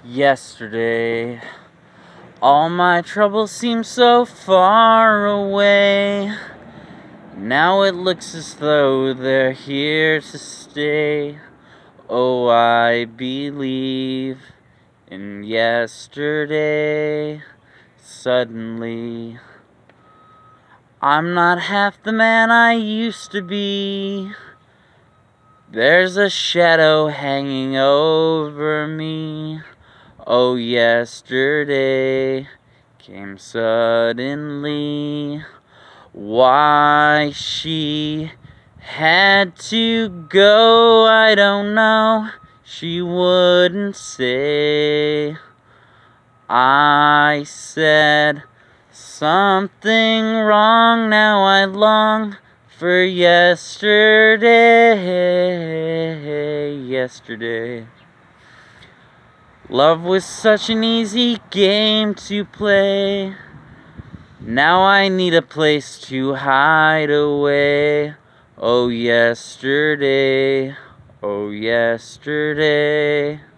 Yesterday, all my troubles seem so far away. Now it looks as though they're here to stay. Oh, I believe in yesterday. Suddenly, I'm not half the man I used to be. There's a shadow hanging over me. Oh, yesterday came suddenly. Why she had to go, I don't know. She wouldn't say. I said something wrong, now I long for yesterday. Love was such an easy game to play. Now I need a place to hide away. Oh, yesterday. Oh, yesterday.